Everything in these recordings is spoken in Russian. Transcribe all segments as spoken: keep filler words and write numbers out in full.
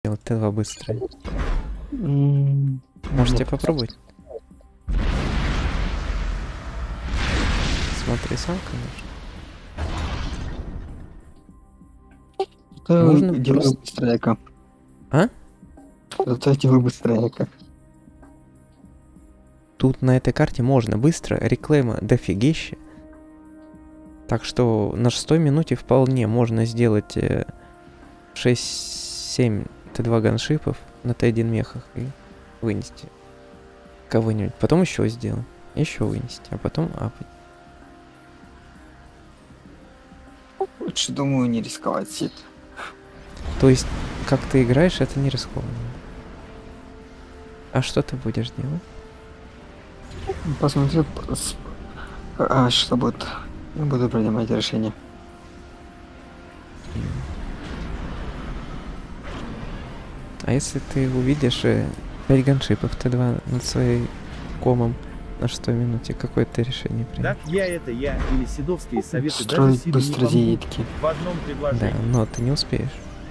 делать Т два быстрое? М, Можете ну, попробовать? Смотри сам, конечно. Это Можно делаю просто- быстряка. А? Это делаю быстряка. Тут на этой карте можно быстро, реклейма дофигища. Так что на шестой минуте вполне можно сделать э, шесть-семь Т два ганшипов на Т один мехах и вынести кого-нибудь. Потом еще сделать, еще вынести, а потом апать. Лучше, думаю, не рисковать сит. То есть, как ты играешь, это не рискованно. А что ты будешь делать? Посмотрю, пос- а, что будет. Я буду принимать решение. А если ты увидишь э, пять ганшипов Т два над своей комом на шестой минуте, какое ты решение примешь? Так я это я или седовские советы даже Строить Сиду не быстро помогут зенитки. в одном Да, предложении. но ты не успеешь.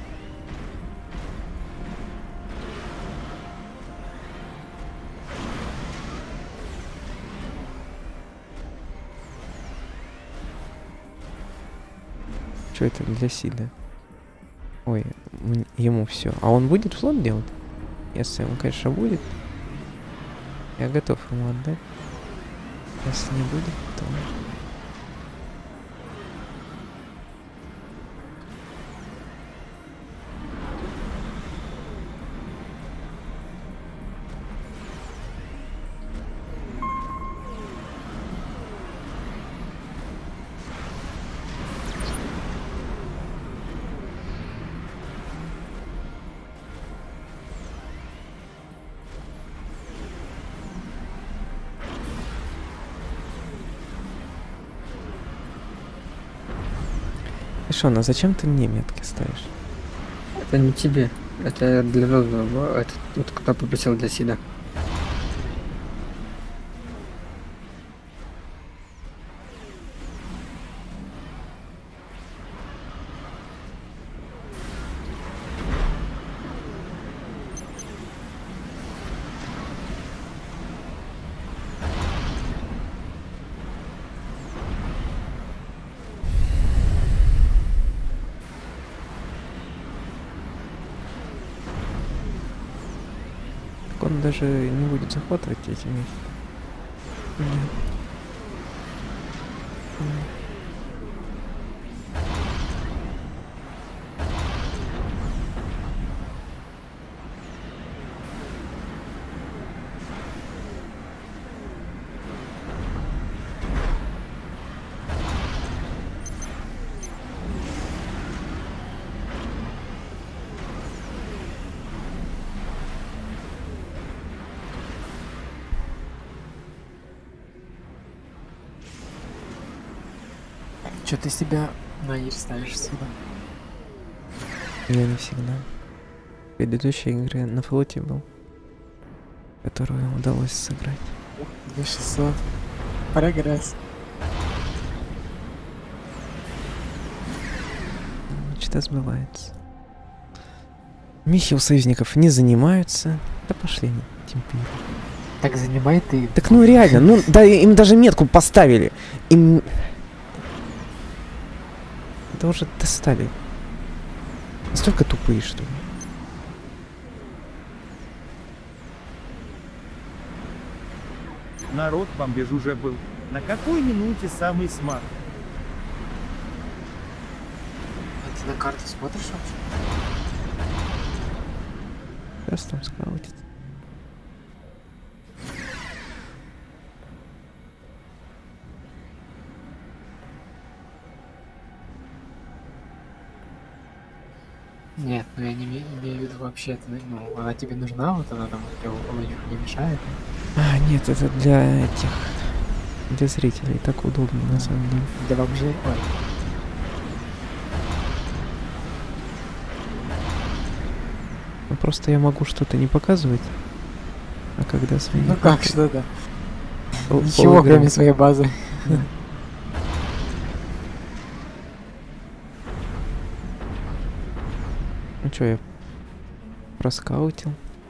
Что это для Сида? Ой, м- ему все. А он будет флот делать? Если он, конечно, будет. Я готов ему отдать. Если не будет, то... Шон, а зачем ты мне метки ставишь? Это не тебе. Это для розового. Это тот, кто попросил для Сида. Так он даже не будет захватывать эти места. Нет. Че ты себя на Ир ставишь сюда? Я не всегда. В предыдущей игре на флоте был, которую удалось сыграть. две тысячи шестьсот. Прогресс. Мечта сбывается. Михи у союзников не занимаются. Да пошли они, темпи. Так занимай ты. Так ну реально, ну да им даже метку поставили. Им... Да уже достали. Настолько тупые, что ли. Народ бомбеж уже был. На какой минуте самый смарт? А ты на карту смотришь вообще? Сейчас там скаутит. Нет, ну я не имею, имею в виду вообще, ну, она тебе нужна, вот она там тебе ничего не мешает. А, нет, это для этих... Для зрителей так удобно, на самом деле. Для бомжей, ой. Ну, просто я могу что-то не показывать. А когда свои... Ну как, что-то? Пол- Ничего, полиграм- кроме своей базы. Ну чё, я проскаутил.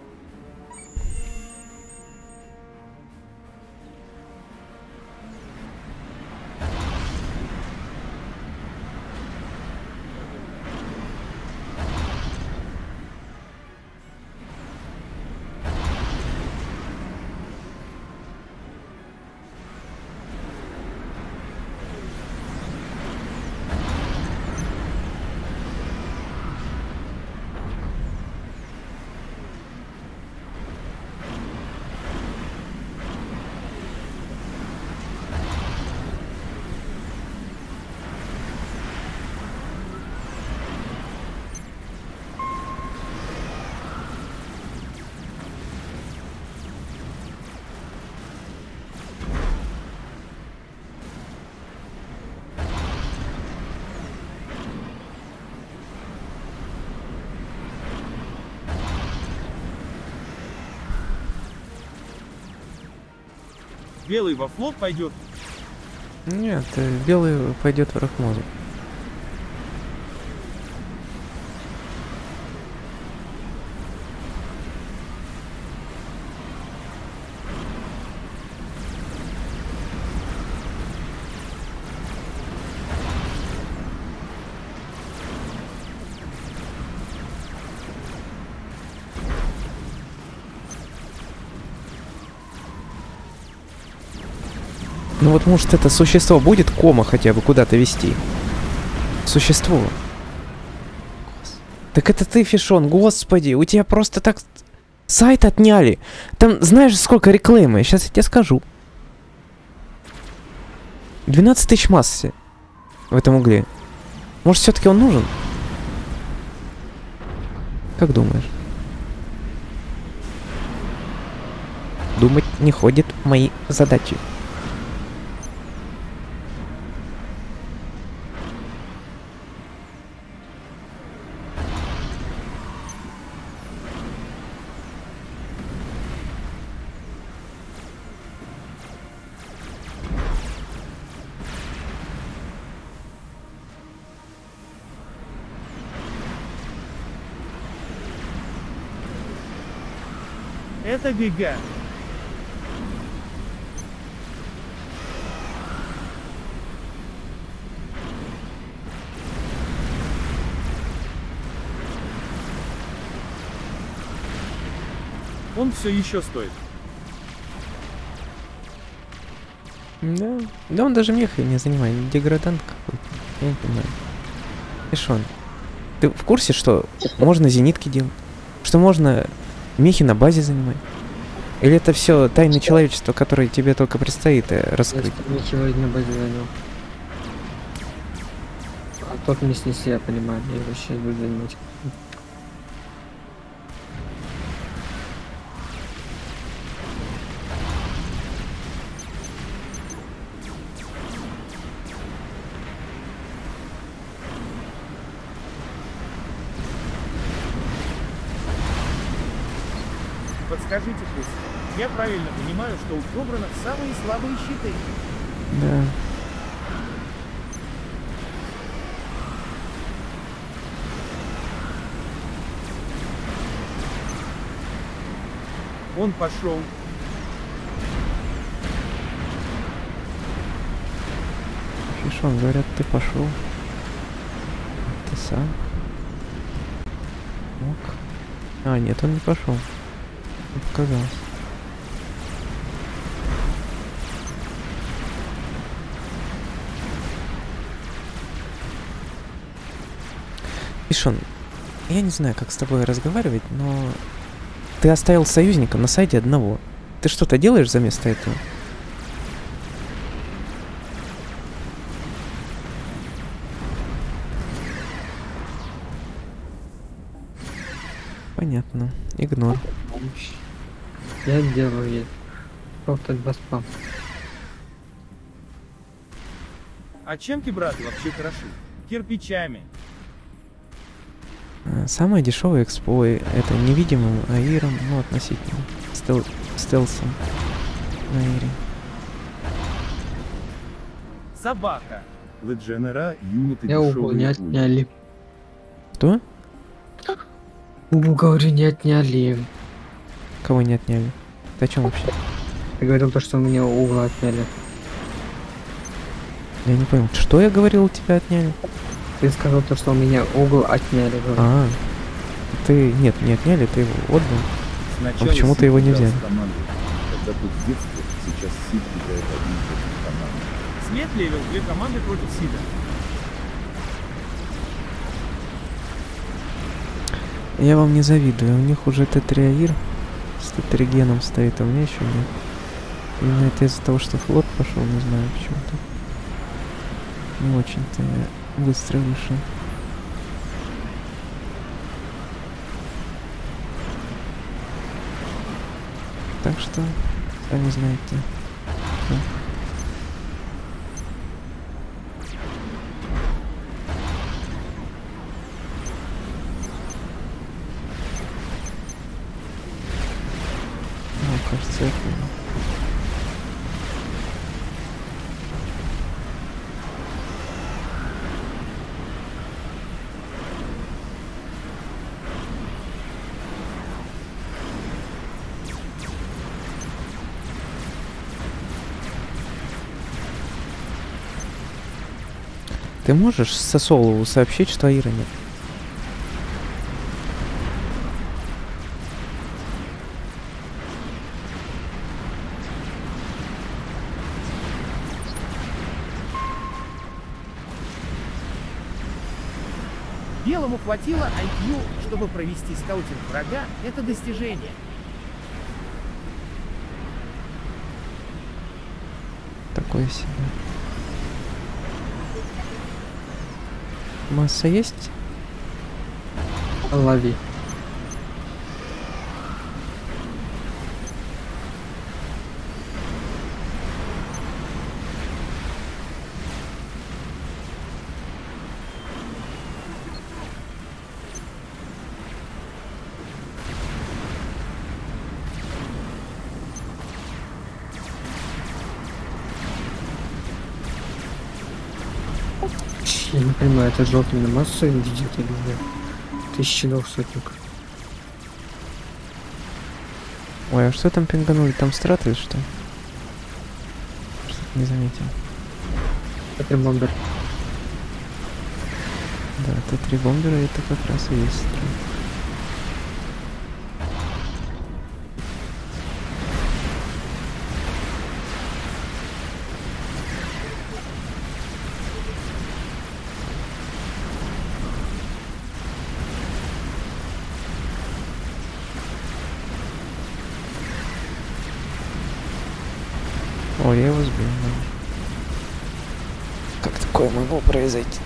Белый во флот пойдет. Нет, э, белый пойдет в Рахмозу. Ну вот может это существо будет кома хотя бы куда-то вести? Существо. Так это ты, Фишон, господи, у тебя просто так сайт отняли. Там знаешь сколько рекламы? Сейчас я тебе скажу. двенадцать тысяч массы в этом угле. Может все-таки он нужен? Как думаешь? Думать не ходит в мои задачи. Это ГГ. Он все еще стоит. Да, да он даже меха не занимает, деградант какой-то. Я не понимаю. Фишон, ты в курсе, что можно зенитки делать? Что можно мехи на базе занимать? Или это все тайны человечества, которые тебе только предстоит э, раскрыть? Я ничего на базе занял. А тот не снеси, я понимаю, я его сейчас буду занимать. Подскажите, пусть. Я правильно понимаю, что у Кобранов самые слабые щиты. Да. Он пошел. Фишон, говорят, ты пошел. Ты сам. Мог. А, нет, он не пошел. Показалось. Фишон, я не знаю, как с тобой разговаривать, но ты оставил союзника на сайте одного. Ты что-то делаешь за место этого? Понятно. Игнор. Я делаю ей. Просто два спам. А чем кибраты вообще хороши? Кирпичами. А, самое дешевое экспо это невидимым аиром, ну относительно стел стелсом на аире. Собака. Ледженера, юниты Я угол не отняли. Что? Говорю, не отняли. Кого не отняли? Ты о чем вообще? Ты говорил то, что у меня угол отняли. Я не понял, что я говорил, у тебя отняли? Ты сказал то, что у меня угол отняли. Говорю. А, ты... Нет, не отняли, ты его отдал. Сначала почему ты Сид его не играл взяли? с командой. Когда тут в детстве, сейчас Сид играет один против команды. Свет левел две команды против Сида. Я вам не завидую, у них уже Т три Аир с Т три геном стоит, а у меня еще нет. Именно это из-за того, что флот пошел, не знаю почему-то. Не очень-то я быстро вышел. Так что, сами знаете. Да. О, кажется, я понял. Ты можешь Сосолову сообщить, что Аира нет? Белому хватило ай кью, чтобы провести скаутинг врага. Это достижение. Такое себе. Масса есть? Лови. Я не понимаю, это желтый на массу видит или нет? Тысяча двухсотник. Ой, а что там пинганули? Там страты или что? Что-то не заметил. Это бомбер. Да, Т три бомбера это как раз и есть страт. О, я его сбил, да. Как такое могло произойти-то?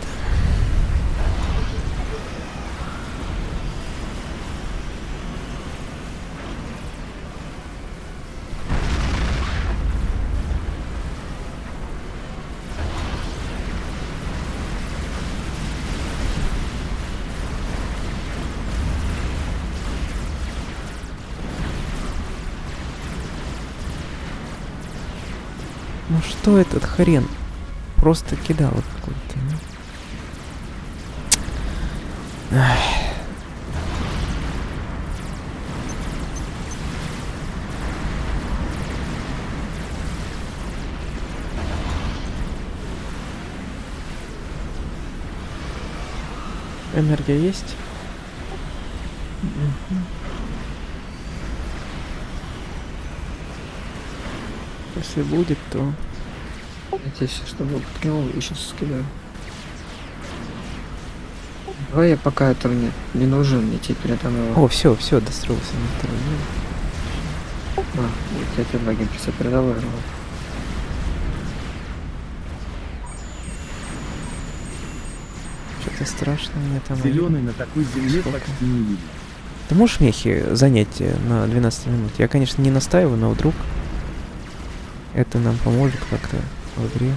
Ну что этот хрен? Просто кидал какой-то. Ну. Ах. Энергия есть? Если будет, то... Я тебе все, чтобы подкинул, и сейчас скидаю. Давай я пока этого нет. Не нужен, мне теперь там его. О, все, все, достроился на второй. А, я тебе два геймпреса передал его. Что-то страшно мне там. Зеленый на такой земле Сколько? почти не видно. Ты можешь мехи занять на двенадцать минут? Я, конечно, не настаиваю, но вдруг это нам поможет как-то в игре.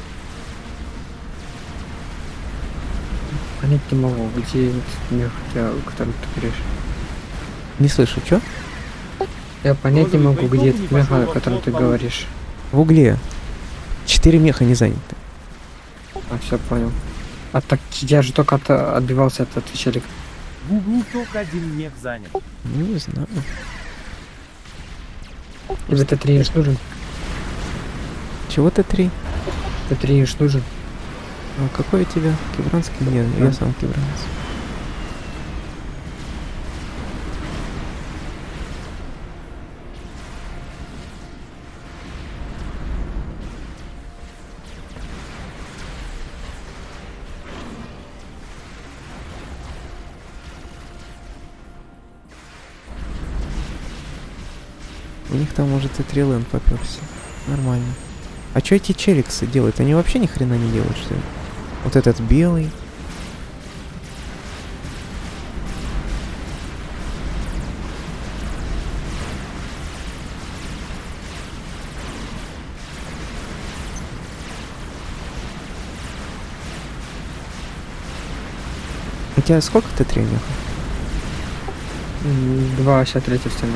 Понять не могу, где этот мех, о котором ты говоришь. Не слышу, что? Я понять не Розовый могу, где бойком этот не мех, пошел о во котором флот ты получше. говоришь. В угле. Четыре меха не заняты. А, все понял. А так я же только от, отбивался от этого челика. В углу только один мех занят. Ну, не знаю. Тебе Т три иш нужен? Чего ты три? Т три иш нужен? А какой у тебя? Кибранский? Нет, я сам кибранец. У них там уже Т три Лэнд попёрся. Нормально. А чё эти челиксы делают? Они вообще ни хрена не делают, что ли? Вот этот белый. У тебя сколько Т три, Меха? Два, сейчас третья стена.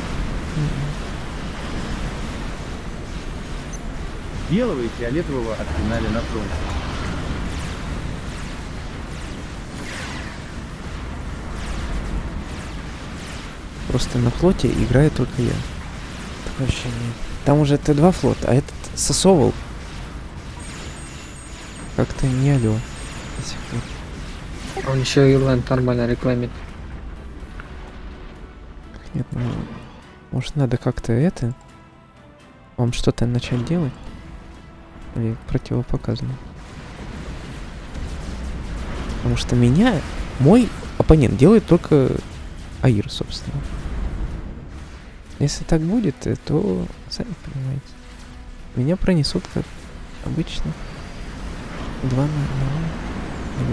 Белого и фиолетового отпинали на фронте. Просто на флоте играет только я. Такое ощущение. Там уже Т два флот, а этот сосовал. Как-то не алё. До сих пор. Он еще и ленд нормально рекламит. Нет, ну... Может надо как-то это... Вам что-то начать делать? Или противопоказано? Потому что меня... Мой оппонент делает только Аир, собственно. Если так будет, то... Сами понимаете. Меня пронесут как обычно. Два на одного.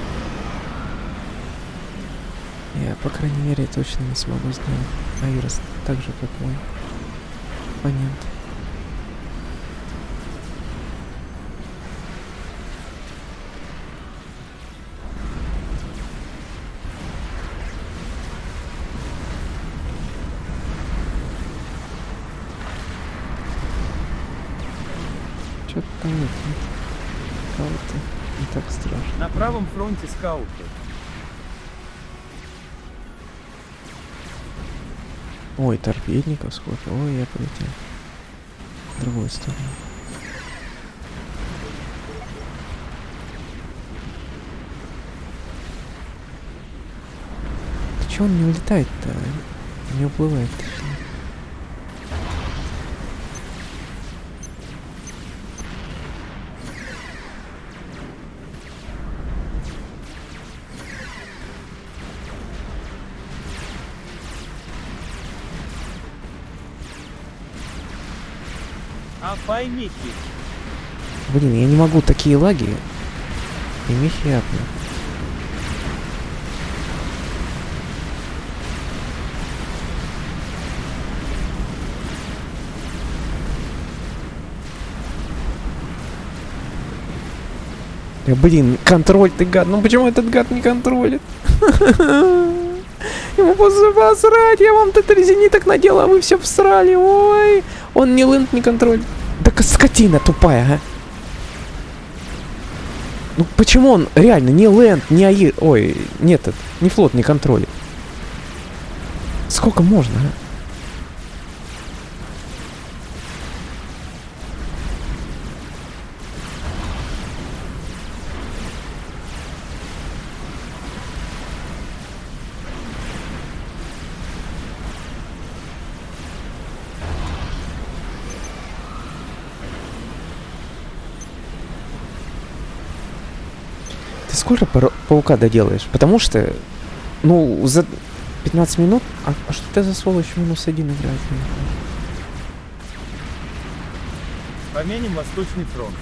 Я, по крайней мере, точно не смогу сделать Аира так же, как мой оппонент. Что-то там нет. Кого-то не так страшно. На правом фронте скауты. Ой, торпедников сколько. Ой, я полетел. В другую сторону. Ты чё он не улетает-то? Не уплывает, точнее. А поймите. Блин, я не могу такие лаги. И мехи апну. Да блин, контроль ты гад. Ну почему этот гад не контролит? Ему просто посрать, я вам тут резиниток надела, а вы все всрали, ой. Он ни ленд, ни контроль. Да скотина тупая, а. Ну почему он реально ни ленд, ни аир, ой, нет, этот, ни флот, ни контроль. Сколько можно, а? Сколько пар- паука доделаешь? Потому что, ну, за пятнадцать минут... А, а что ты за сволочь минус один играет? Помянем Восточный фронт.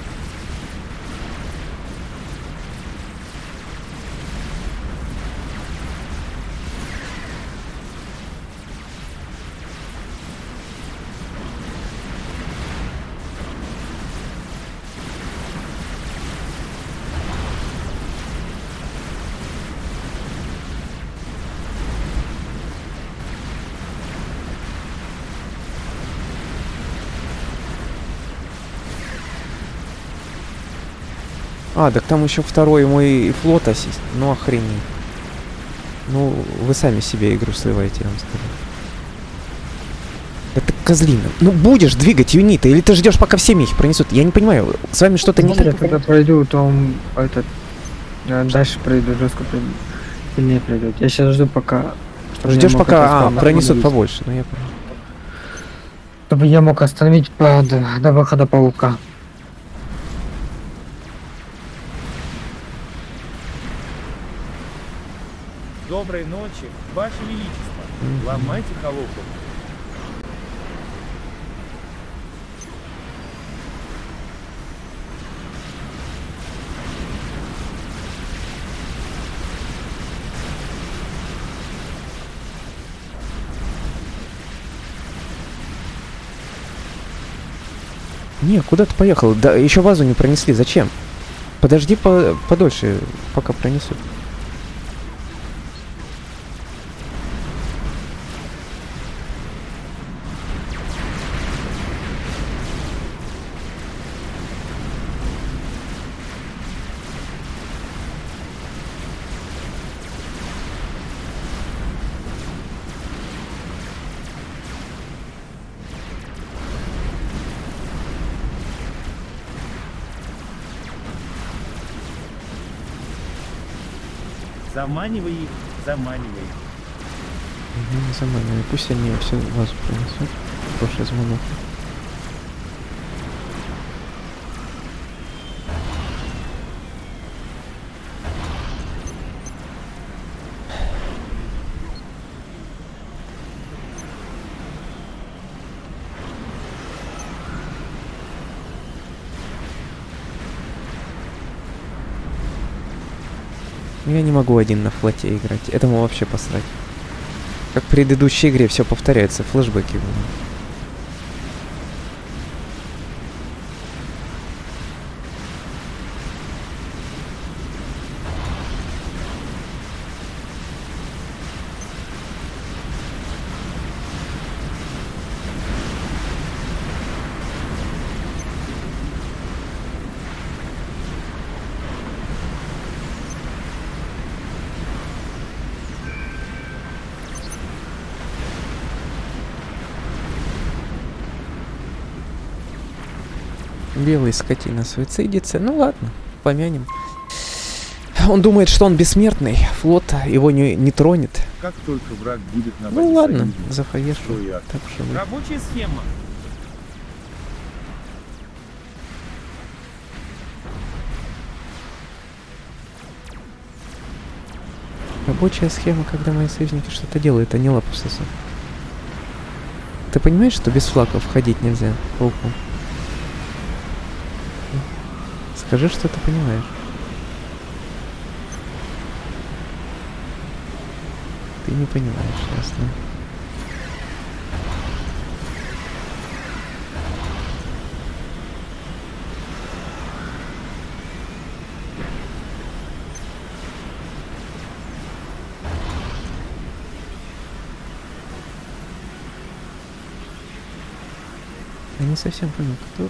А, так там еще второй мой флот ассист. Ну охренеть. Ну, вы сами себе игру срываете, я вам скажу. Это козлина. Ну, будешь двигать юниты, или ты ждешь, пока все мехи пронесут? Я не понимаю, с вами что-то не Если я так? тогда пройду, то он этот э, дальше пройду, жестко пройду. Сильнее пройдет. Я сейчас жду пока. чтобы я Ждешь, мог пока это а, остановить. пронесут побольше, ну я понял. Чтобы я мог остановить по, до, до выхода паука. Доброй ночи, Ваше Величество. Мгм. Ломайте холопу. Не, куда ты поехал? Да еще вазу не пронесли, зачем? Подожди по подольше, пока пронесут. Заманивай их, заманивай их. Я не заманиваю, пусть они все вазу пронесут. Прошлый звонок. Я не могу один на флоте играть. Этому вообще посрать. Как в предыдущей игре все повторяется, флешбеки будут. Белый скотина суицидится. Ну ладно, помянем. Он думает, что он бессмертный. Флот его не, не тронет. Как только враг будет на Ну базе ладно, союзника, зафаешу. что я? Так что вы. Рабочая схема. Рабочая схема, когда мои союзники что-то делают, а не лапу сосут. Ты понимаешь, что без флаков входить нельзя пауку? Скажи, что ты понимаешь. Ты не понимаешь, ясно. Я не совсем понял, кто...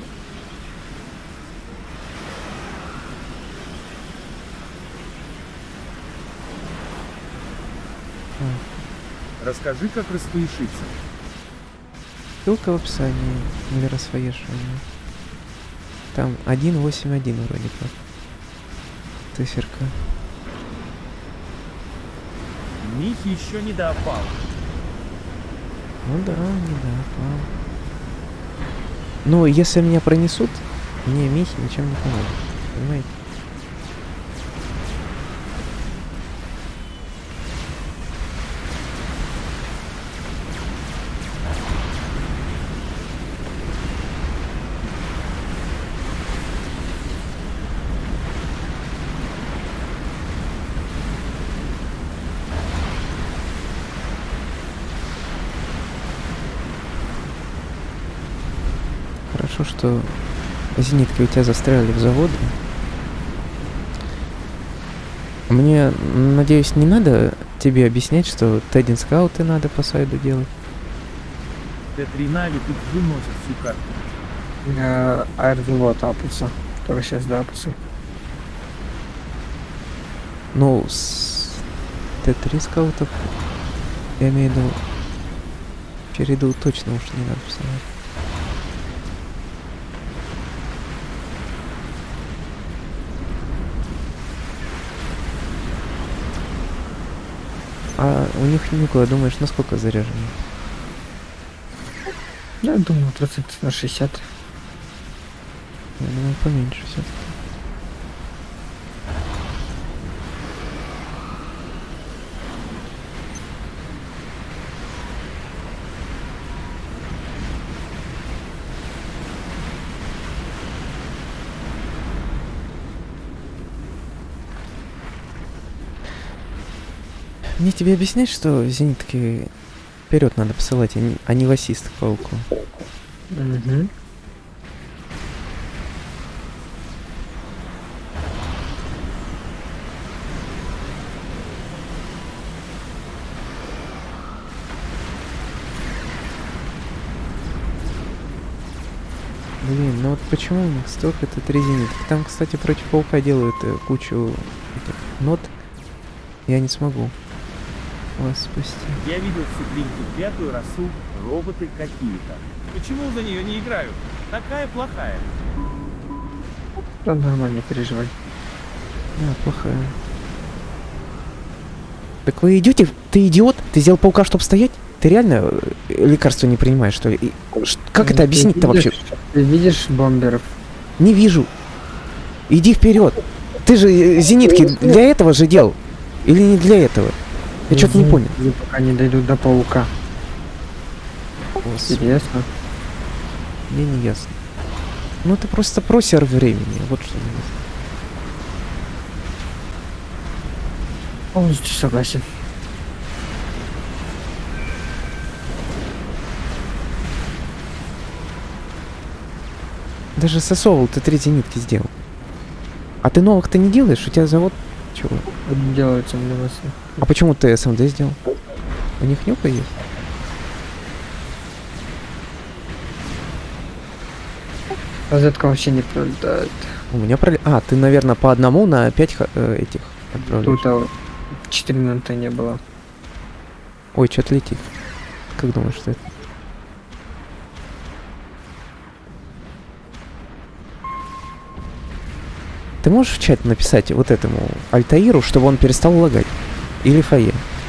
Расскажи, как распояшиться. Ссылка в описании для расфоешивания. Там один восемь один вроде как. Циферка. Михи еще не допал. Ну да, не да, пал. Ну, если меня пронесут, мне Михи ничем не помогут. Понимаете? Хорошо, что зенитки у тебя застряли в заводе. Мне, надеюсь, не надо тебе объяснять, что Т один скауты надо по сайду делать. Т три Нави тут выносит всю карту. Я аэрозавод апнулся. Только сейчас да, апнулся. Ну, с... Т три скаутов. Я имею в виду... Череду точно уж не надо писать. А у них нюкла, думаешь, насколько заряжено? Я думаю, процентов на шестьдесят. Я думаю, поменьше все-таки. Мне тебе объяснять, что зенитки вперед надо посылать, а не, а не в ассист к пауку. Угу. Блин, ну вот почему у них столько Т три зениток? Там, кстати, против паука делают э, кучу этих нот. Я не смогу вас спасти. Я видел в Сиблинке пятую росу, роботы какие-то. Почему за нее не играют? Такая плохая. Да нормально, не переживай. Да, плохая. Так вы идете? Ты идиот? Ты сделал паука, чтобы стоять? Ты реально э, лекарства не принимаешь, что ли? И, ш- как Ну, это ты объяснить-то вообще? видишь- Ты видишь бомберов? Не вижу. Иди вперед. Ты же э, зенитки для этого же делал? Или не для этого? Я что-то не понял. Или пока не дойдут до паука. Господи, Интересно. мне не ясно. Ну это просто просер времени. Вот что мне ясно. Полностью согласен. Даже сосовал ты три зенитки сделал. А ты новых-то не делаешь? У тебя завод... Чего? Вот делаются для вас. А почему ты СМД сделал? У них нюка есть? Розетка вообще не пролетает. У меня про... А, ты, наверное, по одному на пять ха- э, этих отправляешь. Тут а, четыре минуты не было. Ой, что-то летит. Как думаешь, что это? Ты можешь в чат написать вот этому Альтаиру, чтобы он перестал лагать? Или Фае?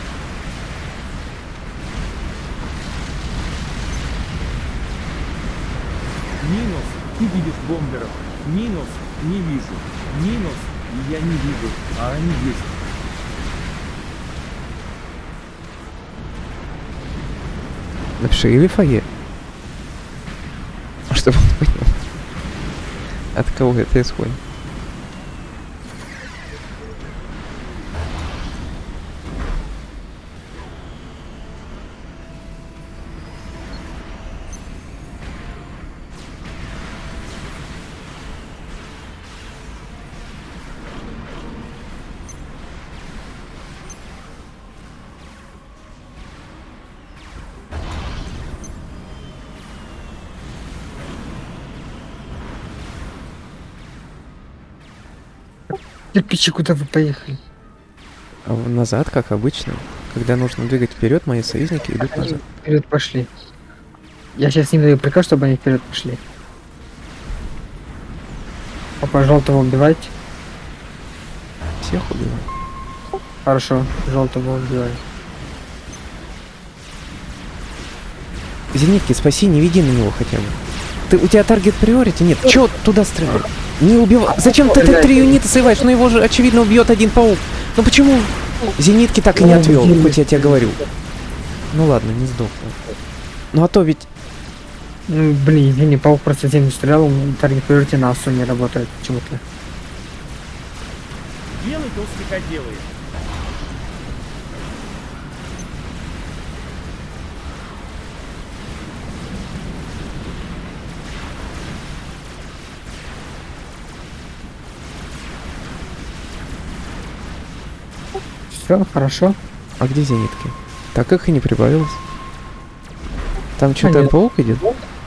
Минус, ты видишь бомберов. Минус, не вижу. Минус, я не вижу, а они есть. Напиши или Фае. Чтобы он понял. От кого это исходит. Кирпичи, куда вы поехали? А в- назад, как обычно. Когда нужно двигать вперед, мои союзники идут Они назад. вперед пошли. Я сейчас им даю приказ, чтобы они вперед пошли. Папа, желтого убивать. Всех убиваю. Хорошо, желтого убивать. Зенитки, спаси, не веди на него хотя бы. Ты, у тебя таргет приорити? Нет. Чё туда стрелять? Не убивай. Зачем ты Т три юнита срываешь? Ну его же, очевидно, убьет один паук. Ну почему зенитки так и не отвел, хоть я тебе говорю? Ну ладно, не сдохло. Ну а то ведь... Ну, блин, извини, паук просто землю стрелял, таргет приорити на асу не работает почему-то. Белый толстяка делает. Все, хорошо. А где зенитки? Так их и не прибавилось. Там что-то нет. паук идет?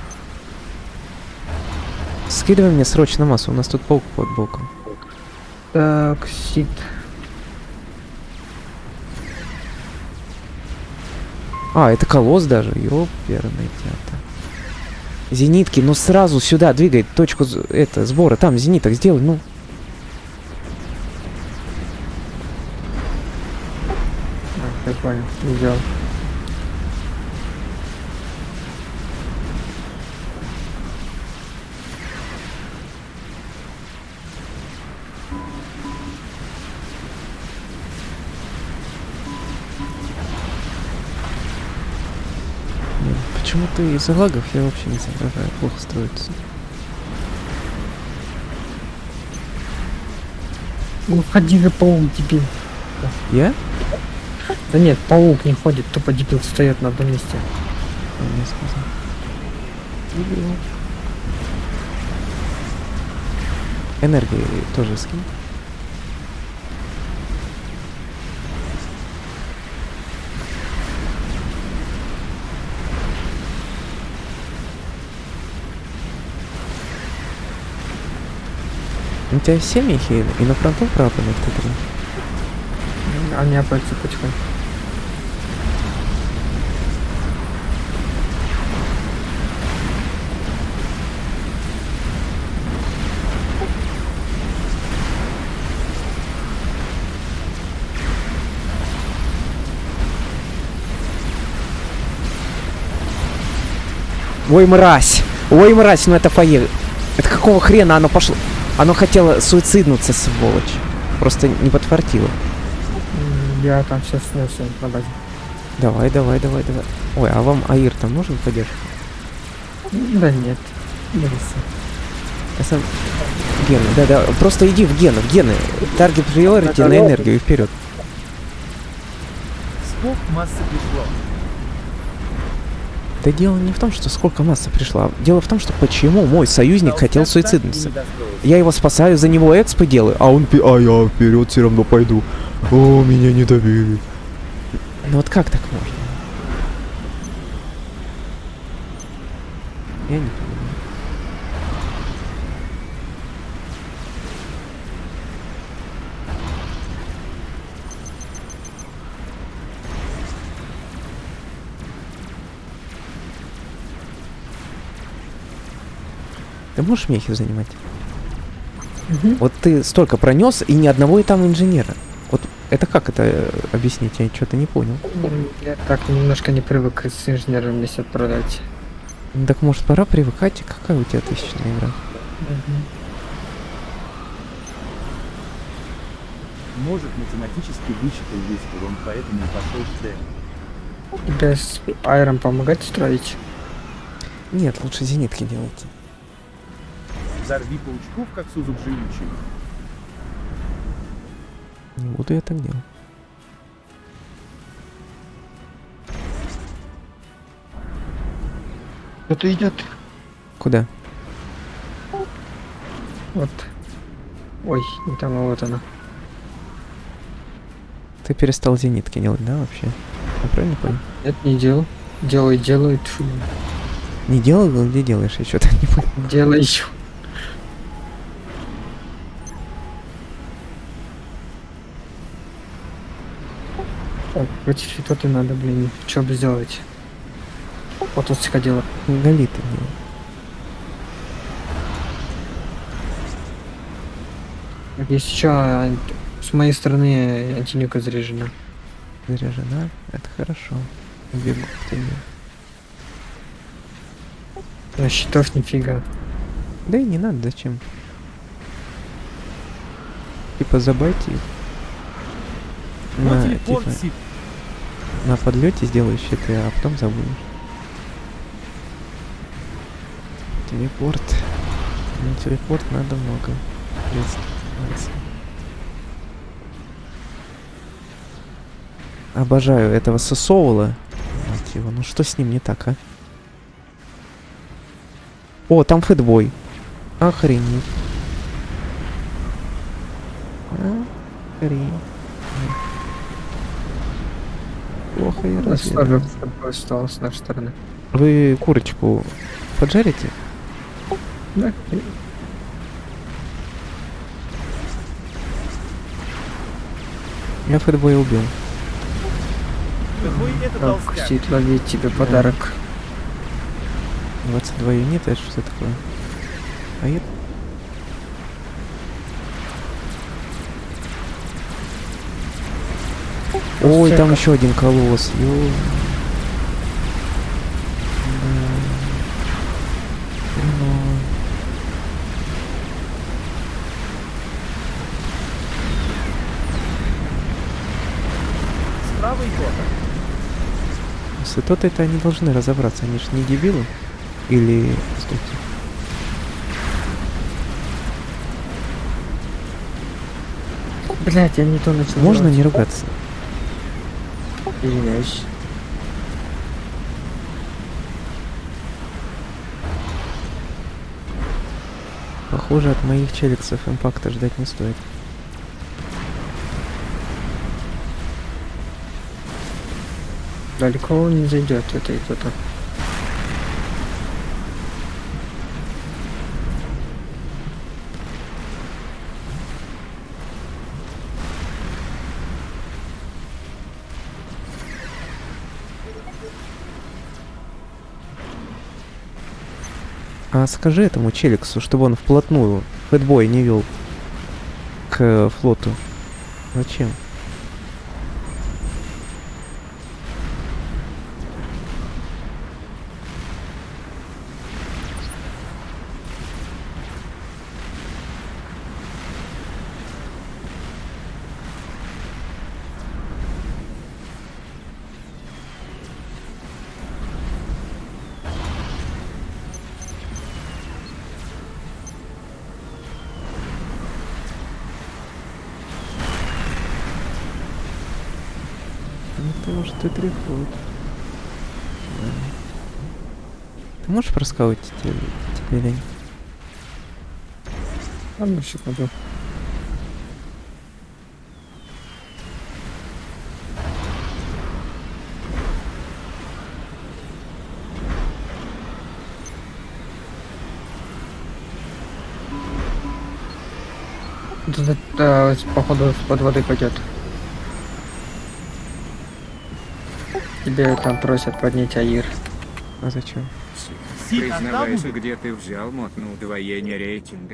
Скидывай мне срочно массу, у нас тут паук под боком. Так, сит. А, это колосс даже. Ёперный театр. Зенитки, ну сразу сюда двигай точку з- это, сбора. Там зениток сделай, ну. А, я понял, сделал. Блин, почему-то из-за лагов я вообще не соображаю. Плохо строится. Ну ходи же, паук, дебил. Я? Да нет, паук не ходит, тупо дебил встает на одном месте. Он мне сказал. Дебил. Энергии тоже скинь. У тебя все мехи и на фронту пропадают три. Они опять цепочкой. Ой, мразь! Ой, мразь, ну это фае. Это какого хрена оно пошло? Оно хотело суициднуться, сволочь. Просто не подфартило. М, Я там сейчас снесу на базе. Давай, давай, давай, давай. Ой, а вам Аир там нужен поддержка? М, Да нет. Не весы. Я сам... Гены, да-да, просто иди в гены, в гены. Таргет приорити на энергию и вперед. Сколько массы пришло? Да дело не в том, что сколько массы пришла. Дело в том, что почему мой союзник хотел суициднуться. Я его спасаю, за него экспы делаю, а он... пи- А я вперед все равно пойду. О, меня не добили. Ну вот как так можно? Я не понимаю. Ты можешь мехи занимать? Мгм. Вот ты столько пронес и ни одного и там инженера. Вот это как это э, объяснить? Я что-то не понял. М, Я так немножко не привык с инженером вместе отправлять. Ну, так может пора привыкать? Какая у тебя тысячная игра? Может, математически высчитал весь урон, поэтому и пошел в Д. Тебе с аэром помогать строить? Нет, лучше зенитки делайте. Взорви паучков, как Сузук живучий. Не буду я так делать. Кто-то идет. Куда? Вот. Ой, не там, а вот она. Ты перестал зенитки делать, да, вообще? Я правильно понял? Нет, не делал. Делай, делай. Тьфу. Не делал, где делаешь? Я что-то не понял. Делай еще. Так, короче, что-то надо, блин, что бы сделать? Вот тут сходила. Галиты делай. Так, есть еще а, с моей стороны антинюка заряжена. Заряжена? Это хорошо. Бегу к тебе. На щитов нифига. Да и не надо, зачем? Типа забайте их. Вот На, телефон типа, сит. на подлете сделаешь щиты, а потом забудешь. Телепорт. На телепорт надо много средств. Обожаю этого Сосоула. Мать его, ну что с ним не так, а? О, там фэтбой. Охренеть. Охренеть. Плохо я Нас разведал. тоже футбол стал с нашей стороны. Вы курочку поджарите? Да. Я фэтбоя убил. Какой это Так, толстяк? Сид ловить тебе подарок. двадцать два юнита, это что такое? А я... Ой, там еще один колосс. Ё. Да. Хреново. Справа и то. С тот это они должны разобраться, они же не дебилы. Или... Стойте. Блять, я не то начал. Можно делать. не ругаться? Извиняюсь. Похоже, от моих челиксов импакта ждать не стоит. Далеко он не зайдет, это и то так. А скажи этому челиксу, чтобы он вплотную фэтбой не вел к э, флоту. Зачем? Ну, потому что ты трифут. Да. Ты можешь проскаутить теперь, теперь лень? Одну секунду. Тут, э, походу под водой пойдет. Тебе там просят поднять Аир. А зачем? Сид отдал Признавайся, бы? где ты взял мод на удвоение рейтинга.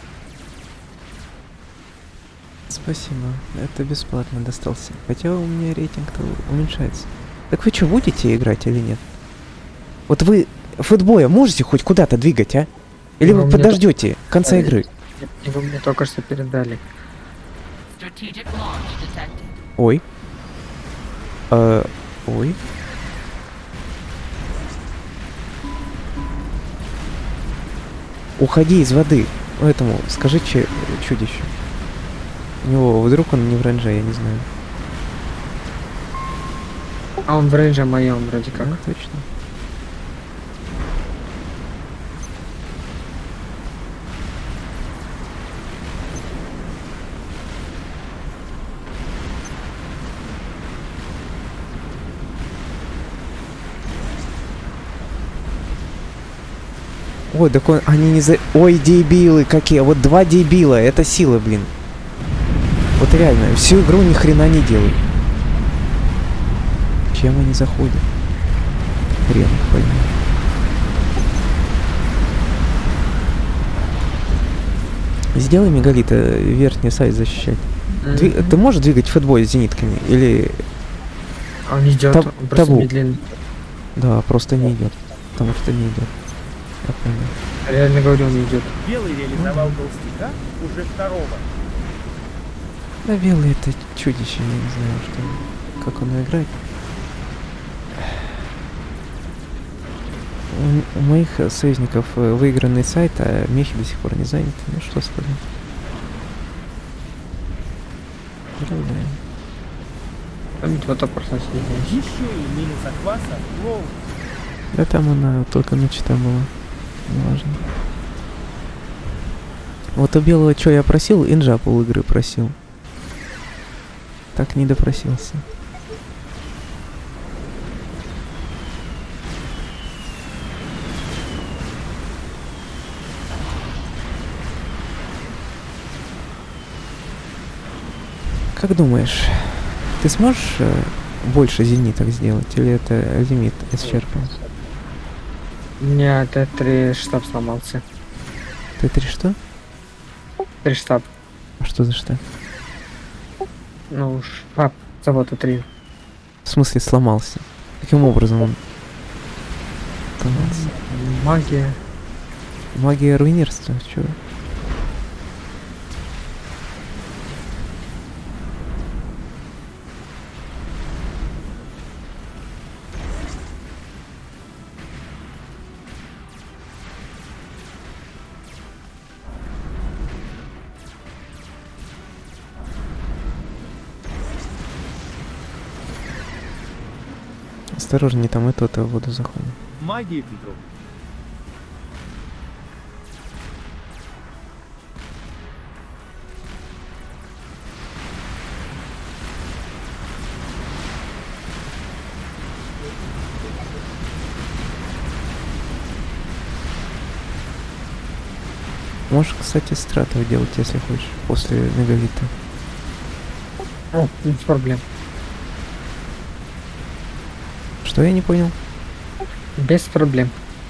Спасибо. Это бесплатно достался. Хотя у меня рейтинг-то уменьшается. Так вы что, будете играть или нет? Вот вы футбоя можете хоть куда-то двигать, а? Или Ну, вы у меня подождете конца Э, игры? Его мне только что передали. Strategic launch detected. Ой. Э, ой. Уходи из воды. Этому скажи че, чудищу. У него вдруг он не в рейнже, я не знаю. А он в рейнже моем вроде как. Ну, точно. Ой, так он, они не за... Ой, дебилы какие. Вот два дебила. Это сила, блин. Вот реально. Всю игру ни хрена не делают. Чем они заходят? Хрен их пойми. Сделай мегалита верхний сайт защищать. Дви- Мгм. Ты можешь двигать футбол с зенитками? Или... А он идет, Таб- он просто табу. медленно. Да, просто не идет. Потому что не идет. Я понял. Реально говорю, он идет. Белый реализовал толстяка уже второго. Да, белый это чудище, я не знаю, что... Как оно играет. У, у моих э, союзников э, выигранный сайт, а мехи до сих пор не заняты. Ну что сказать. Проверяем. Там вот просто сидит. Еще и минус от кваса. Лоу. Да там она только начата была. Неважно. Вот у белого что я просил? Инжа пол игры просил. Так не допросился. Как думаешь, ты сможешь э, больше зениток сделать? Или это лимит исчерпан? У меня Т три штаб сломался. Т три что? Три штаб. А что за штаб? Ну, штаб завода три. В смысле сломался? Каким образом он сломался? Магия. Магия руинерства, чё? Осторожнее, там и то-то в воду заходит. Магия фильтров. Можешь, кстати, стратов делать, если хочешь, после мегалита. О, без проблем. Что я не понял? Без проблем.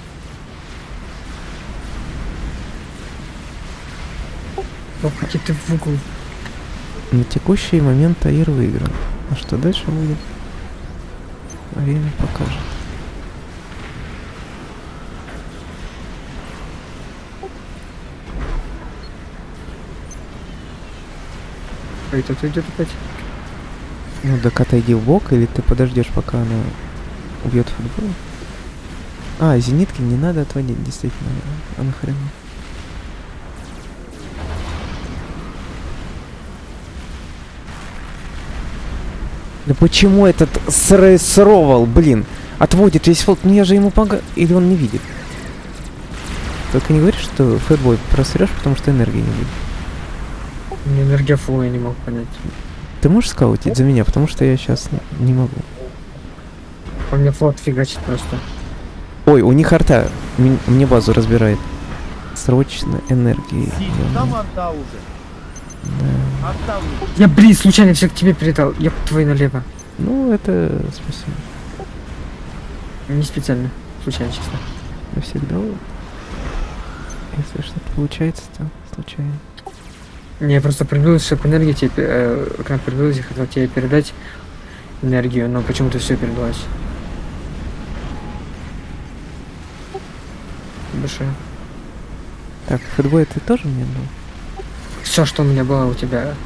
Ну, какие ты в угол. На текущий момент Аир выиграл. А что дальше будет? Время покажет. Ой, тут идет опять. Ну так отойди в бок, или ты подождешь, пока она убьет футбол. А, зенитки не надо отводить, действительно. А нахрена? Да почему этот сресровал, блин, отводит весь флот? Ну я же ему помогаю. Или он не видит? Только не говори, что фэтбой просрешь, потому что энергии не будет. Мне энергия фу, я не мог понять. Ты можешь скаутить за меня, потому что я сейчас не могу. У меня флот фигачит просто. Ой, у них арта. М- мне базу разбирает. Срочно энергии. Сиди, там арта уже. Да. Арта уже. Я, блин, случайно все к тебе передал. Я твой налево. Ну, это спасибо. Не специально. Случайно, честно. Я всегда... Если что-то получается, то случайно. Не, я просто приблизился, чтобы энергию тебе... Э, к нам приблизился, хотел тебе передать энергию, но почему-то все передалось. Большое. Так, фэтбой ты тоже мне дал? Все, что у меня было у тебя.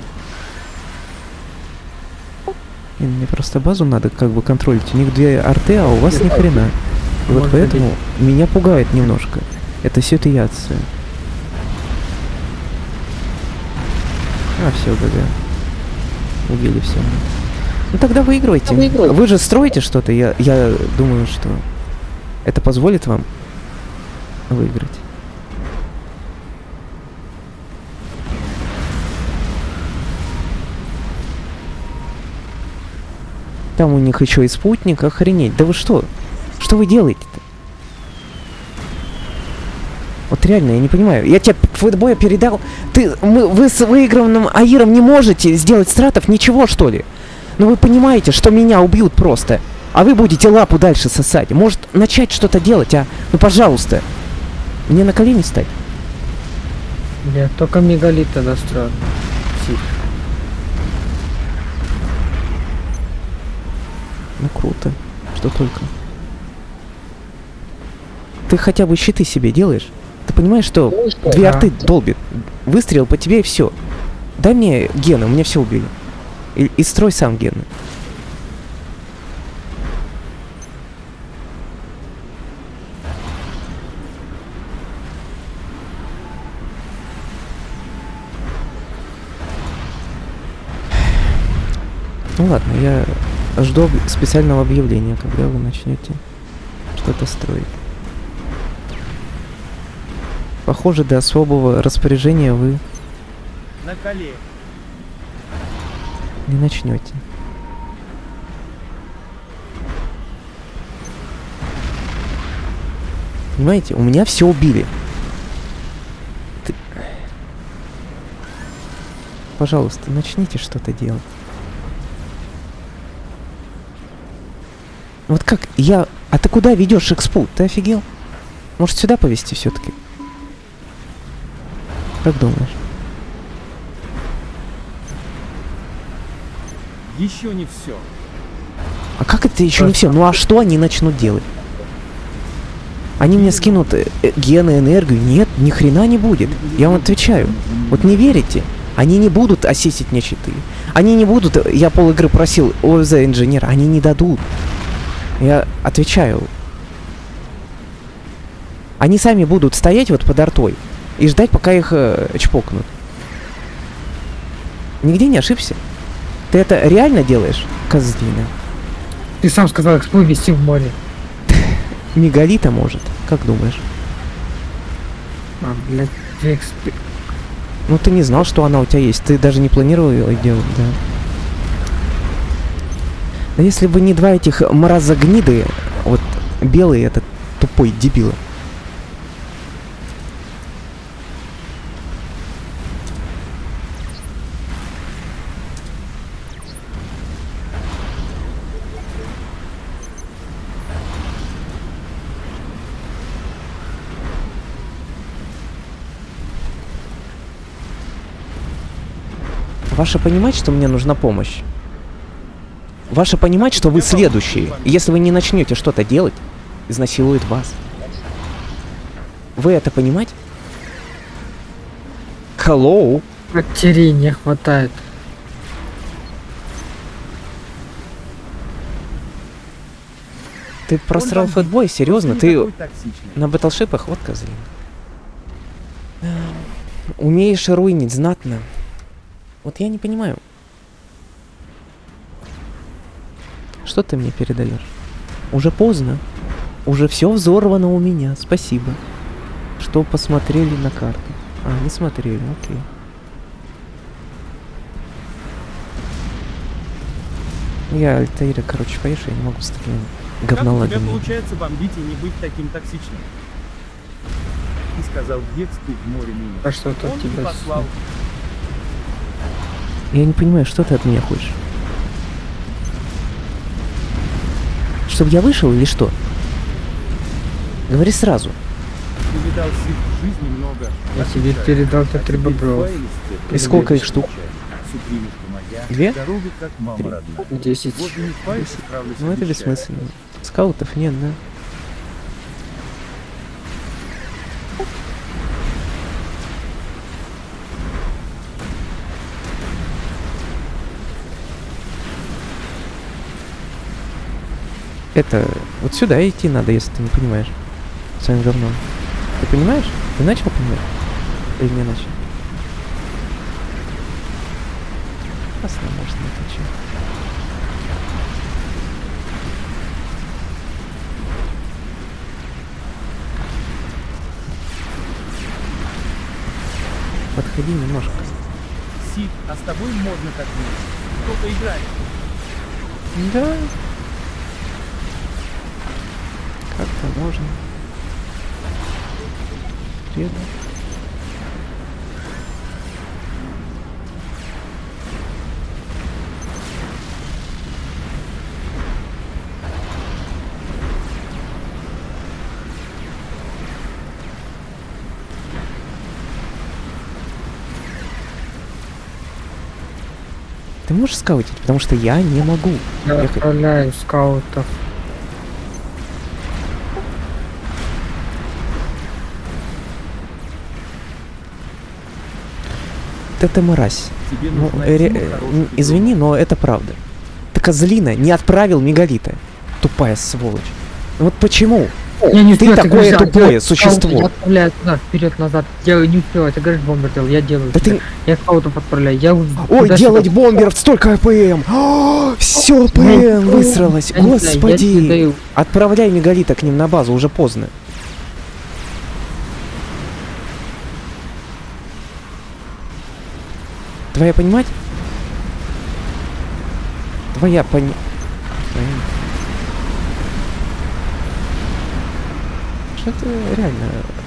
И мне просто базу надо как бы контролить. У них две арты, а у вас ни хрена. И вот Может поэтому меня пугает немножко. Это ситуация. А, все, ГГ. Убили все. Ну тогда выигрывайте. Выигрывай. Вы же строите что-то. Я, я думаю, что это позволит вам выиграть. Там у них еще и спутник, охренеть. Да вы что? Что вы делаете-то? Вот реально, я не понимаю. Я тебе футбоя передал. Ты, мы, вы с выигранным Аиром не можете сделать стратов ничего, что ли? Ну вы понимаете, что меня убьют просто. А вы будете лапу дальше сосать. Может, начать что-то делать, а? Ну, пожалуйста. Мне на колени стать. Я только мегалит тогда строю. Сик. Ну, круто. Что только. Ты хотя бы щиты себе делаешь? Ты понимаешь, что две Да. арты долбит. Выстрел по тебе и все. Дай мне гена, мне все убили. И, и строй сам гена. Ну ладно, я жду об- специального объявления, когда вы начнете что-то строить. Похоже, до особого распоряжения вы На коле. не начнете. Понимаете, у меня все убили. Ты- Пожалуйста, начните что-то делать. Вот как? Я... А ты куда ведешь экспу? Ты офигел? Может, сюда повезти все-таки? Как думаешь? Еще не все. А как это еще не все? Ну а что они начнут делать? Они мне скинут э, э, гены, энергию? Нет, ни хрена не будет. Я вам отвечаю. Вот не верите? Они не будут осисить мне щиты. Они не будут... Я пол игры просил ОВЗ инженера. Они не дадут. Я отвечаю. Они сами будут стоять вот под артой и ждать, пока их э, чпокнут. Нигде не ошибся? Ты это реально делаешь, козлина? Ты сам сказал экспу вести в море. Мегалита может. Как думаешь? А, блядь, экспи... Ну ты не знал, что она у тебя есть. Ты даже не планировал ее делать, да. Но если бы не два этих мразогниды, вот белый этот тупой дебила. Ваше понимать, что мне нужна помощь. Ваше понимать, что вы следующие. И если вы не начнете что-то делать, изнасилуют вас. Вы это понимать? Hello? Матерей не хватает. Ты просрал фэтбой? Серьезно? Ты на батлшипах? Вот козлин. Умеешь руинить знатно. Вот я не понимаю. Что ты мне передаешь? Уже поздно. Уже все взорвано у меня. Спасибо. Что посмотрели на карту. А, не смотрели, окей. Я Альтаира, короче, поешь, я не могу с такими говноладами. Как у тебя получается бомбить и не быть таким токсичным? Ты сказал, детству в море минус. А что тут Он тебя... послал. Я не понимаю, что ты от меня хочешь? Чтобы я вышел или что? Говори сразу. Ты видал сил в жизни много. Я тебе передал те три бобров. И сколько их штук? Две? Три. Десять. Ну это бессмысленно. Скаутов нет, да? Это... Вот сюда идти надо, если ты не понимаешь. Своим говном. Ты понимаешь? Ты начал понимать? Или не начал? Классно, может, не отвечу. Подходи немножко. Сид, а с тобой можно так делать. Кто-то играет. Да. Как-то можно. Реально. Ты можешь скаутить, потому что я не могу. Я Я отправляю скаутов. Это мразь. Тебе Ну, нужна э, тема э, хороших н- игроков. извини, но это правда. Ты козлина не отправил мегалита. Тупая сволочь. Вот почему? Я не Ты успел, такое говоришь, тупое я существо. скаут, Я отправляю туда, вперед, назад. Я не успел, ты говоришь, бомбер делал, я делаю. Да ты... Я скаутов отправляю, я... Ой, куда делать сюда- бомбер, столько АПМ! Все, ПМ Ну, высралась, я не знаю, я тебе господи! даю. Отправляй мегалита к ним на базу, уже поздно. Твоя понимать? Твоя пони... Что-то реально...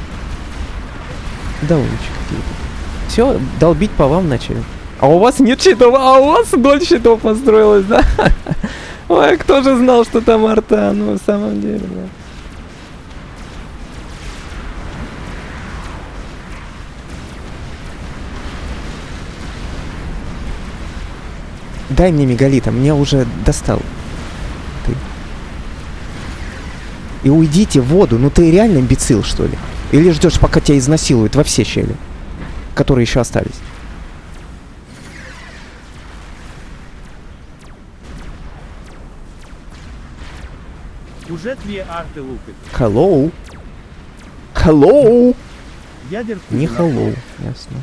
Даунчик какие-то. Все, долбить по вам начали. А у вас нет щитов, а у вас ноль щитов построилось, да? Ой, кто же знал, что там арта, ну, в самом деле, да. Дай мне мегалита, мне уже достал. Ты. И уйдите в воду, ну ты реально имбецил, что ли? Или ждешь, пока тебя изнасилуют во все щели, которые еще остались? Уже две арты лупит. Hello? Hello? Ядерку Не на- hello, ясно.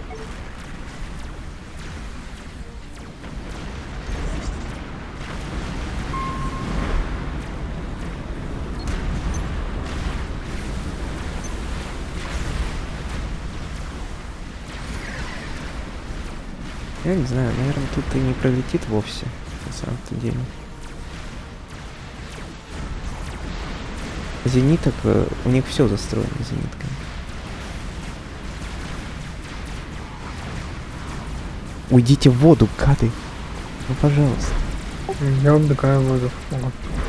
Я не знаю, наверное, тут и не пролетит вовсе, на самом-то деле. Зениток, э, у них все застроено зенитками. Уйдите в воду, гады. Ну, пожалуйста. Я вдыхаю воздух. Ого.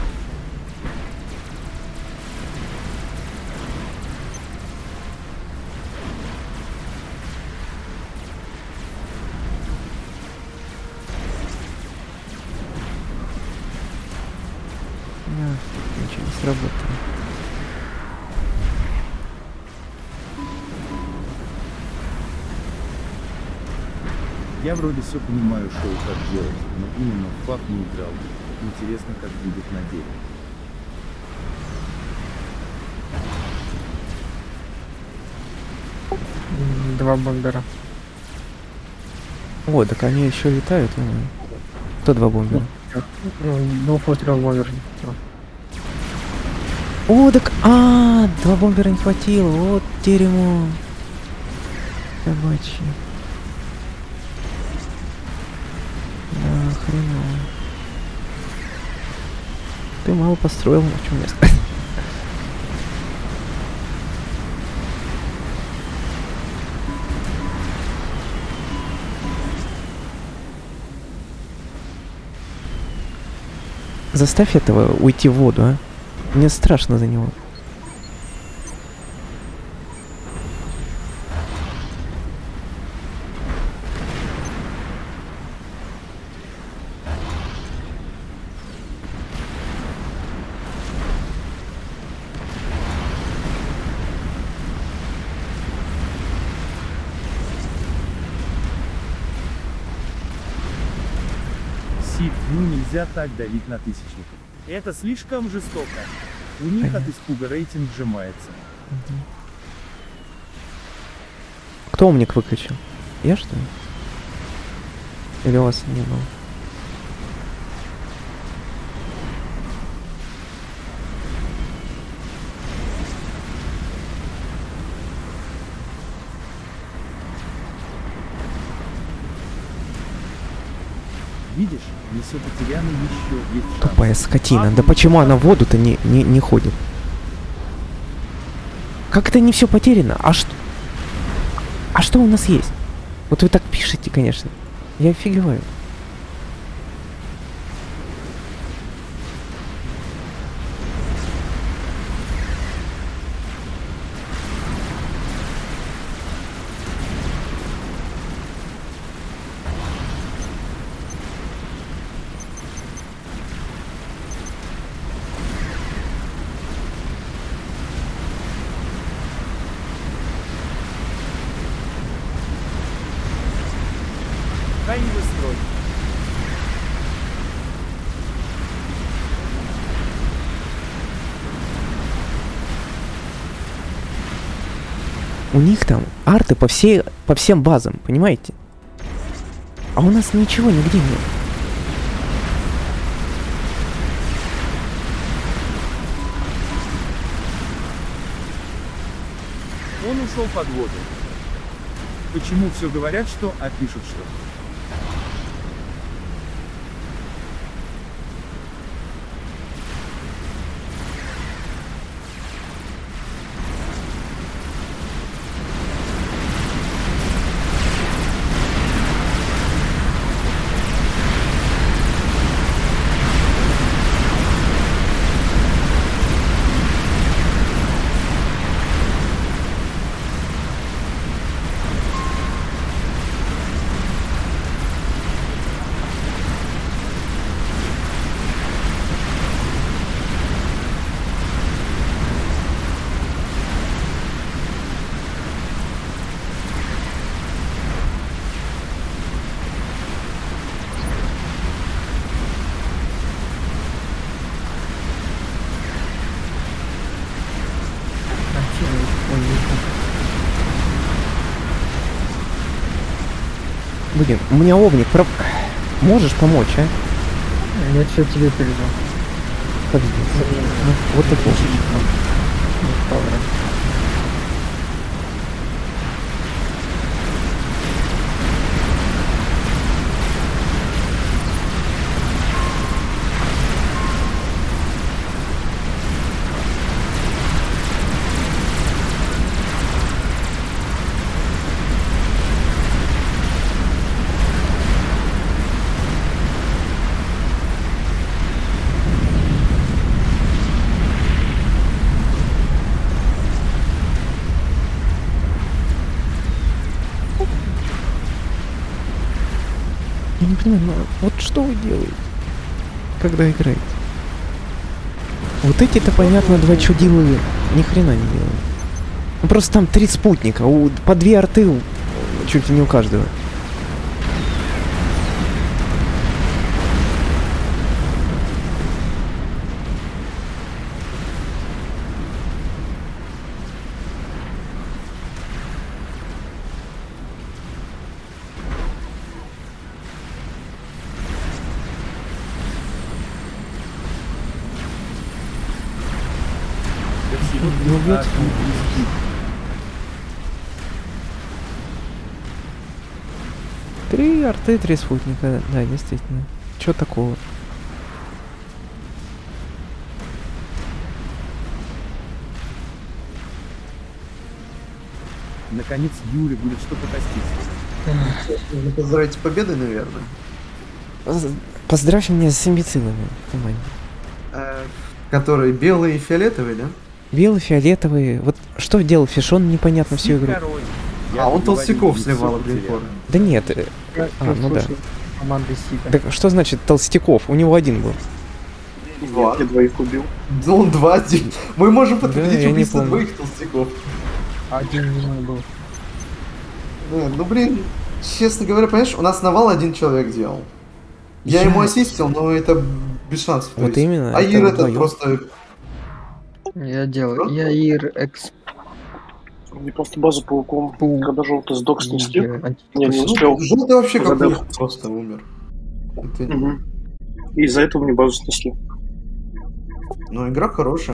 А, ничего не сработало. Я вроде все понимаю, шоу как делать, но именно в факт не играл. Интересно, как будет на деле. М, Два бомбера. О, так они еще летают. Ну. Кто два бомбера? Ну, двух выстрелов бомбер. О, так... А, два бомбера не хватило. Вот дерьмо. Собачье. Да, хреново. Ты мало построил, ну что мне сказать. Заставь этого уйти в воду, а? Мне страшно за него. Сид, ну нельзя так давить на тысячников. Это слишком жестоко. У них от Понятно. испуга рейтинг сжимается. Кто умник выключил? Я что ли? Или у вас не было? Видишь, несет потеряно еще есть шанс. Тупая скотина. А, Да ну, почему она в воду-то не, не, не ходит? Как это не все потеряно? А что? А что у нас есть? Вот вы так пишете, конечно. Я офигеваю. Крайне строй. У них там арты по всей, по всем базам, понимаете? А у нас ничего нигде нет. Он ушел под воду. Почему все говорят, что, а пишут что? Блин, у меня овник, про... можешь помочь, а? Я все тебе передал. Как здесь? Ну, вот это вот. Я не понимаю, ну, вот что вы делаете, когда играете? Вот эти-то, понятно, два чудилы ни хрена не делают. Ну, просто там три спутника, у, по две арты у, чуть ли не у каждого. Не убьёт? Три арты, три спутника, да, действительно. Чё такого? Наконец Юре будет что постичь. Ну, поздравите с победой, наверное. Поз- Поздравь меня с имбецилами в команде. Э, которые белые и фиолетовые, да? Белый, фиолетовый. Вот что делал Фишон, непонятно всю игру. А он толстяков сливал от Глинкора. Да нет. э, А, ну да. Команды Сита. Так что значит толстяков? У него один был. Два. Я двоих убил. Да он два один. Мы можем подтвердить я не убийство помню. двоих толстяков. Один не мой был. Да, ну блин, честно говоря, понимаешь, у нас навал один человек делал. Я, Я- ему ассистил, но это без шансов. то Вот есть. именно, А это Ир это вдвоём. просто... Я делаю. Я Ир Экс. Мне просто базу пауком, Пау- когда желтый сдох снесли. э, анти- Я не успел. Желтый вообще как Задав. лох просто умер. Это- Мгм. И из-за этого мне базу снесли. Но игра хорошая.